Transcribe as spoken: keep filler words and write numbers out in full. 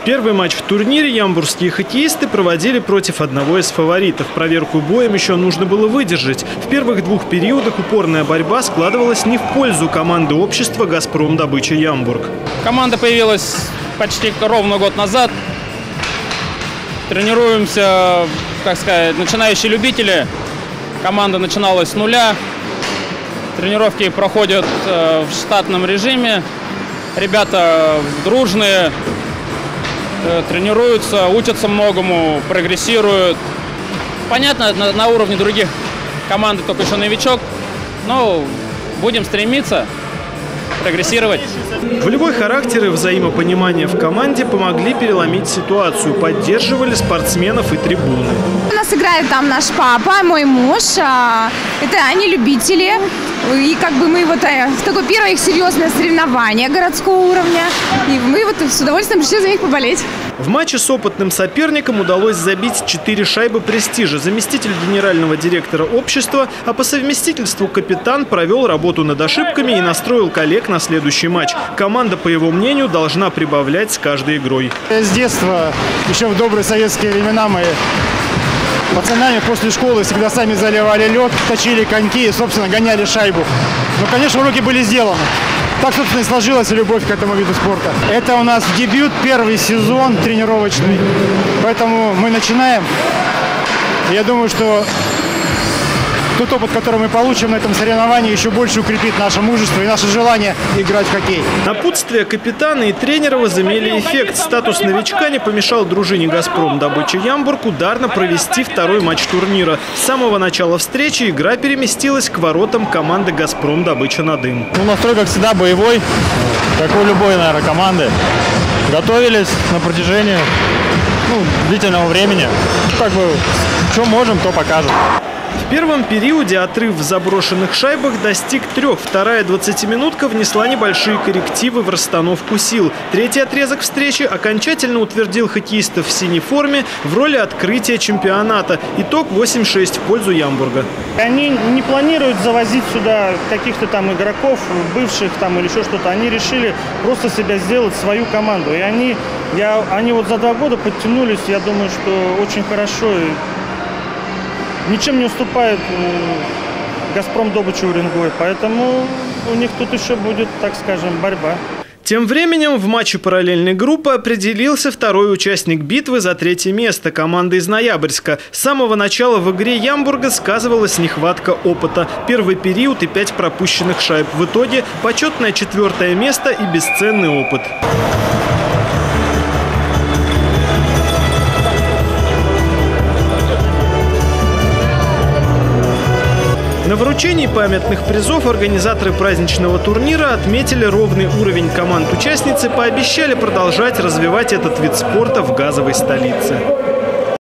Первый матч в турнире ямбургские хоккеисты проводили против одного из фаворитов. Проверку боем еще нужно было выдержать. В первых двух периодах упорная борьба складывалась не в пользу команды общества «Газпром Добыча Ямбург». Команда появилась почти ровно год назад. Тренируемся, как сказать, начинающие любители. Команда начиналась с нуля. Тренировки проходят в штатном режиме. Ребята дружные, тренируются, учатся многому, прогрессируют. Понятно, на, на уровне других команд только еще новичок, но будем стремиться прогрессировать. Волевой характер и взаимопонимание в команде помогли переломить ситуацию, поддерживали спортсменов и трибуны. У нас играет там наш папа, мой муж. Это они любители. И как бы мы вот в такое первое их серьезное соревнование городского уровня. И мы вот с удовольствием пришли за них поболеть. В матче с опытным соперником удалось забить четыре шайбы престижа. Заместитель генерального директора общества, а по совместительству капитан провел работу над ошибками и настроил коллег на следующий матч. Команда, по его мнению, должна прибавлять с каждой игрой. С детства, еще в добрые советские времена, мы пацанами после школы всегда сами заливали лед, точили коньки и, собственно, гоняли шайбу. Но, конечно, уроки были сделаны. Так, собственно, и сложилась любовь к этому виду спорта. Это у нас дебют, первый сезон тренировочный. Поэтому мы начинаем. Я думаю, что тот опыт, который мы получим на этом соревновании, еще больше укрепит наше мужество и наше желание играть в хоккей. Напутствие капитана и тренера возымели эффект. Статус новичка не помешал дружине «Газпром Добыча Ямбург» ударно провести второй матч турнира. С самого начала встречи игра переместилась к воротам команды «Газпром Добыча Надым». Ну, настрой, как всегда, боевой, как у любой, наверное, команды. Готовились на протяжении ну, длительного времени. Как бы, что можем, то покажем. В первом периоде отрыв в заброшенных шайбах достиг трех. Вторая двадцатиминутка внесла небольшие коррективы в расстановку сил. Третий отрезок встречи окончательно утвердил хоккеистов в синей форме в роли открытия чемпионата. Итог восемь шесть в пользу Ямбурга. Они не планируют завозить сюда каких-то там игроков, бывших там или еще что-то. Они решили просто себя сделать, свою команду. И они, я, они вот за два года подтянулись, я думаю, что очень хорошо. Ничем не уступает «Газпром Добыча Уренгой», поэтому у них тут еще будет, так скажем, борьба. Тем временем в матче параллельной группы определился второй участник битвы за третье место – команда из Ноябрьска. С самого начала в игре Ямбурга сказывалась нехватка опыта. Первый период и пять пропущенных шайб. В итоге почетное четвертое место и бесценный опыт. На вручении памятных призов организаторы праздничного турнира отметили ровный уровень команд-участниц и пообещали продолжать развивать этот вид спорта в газовой столице.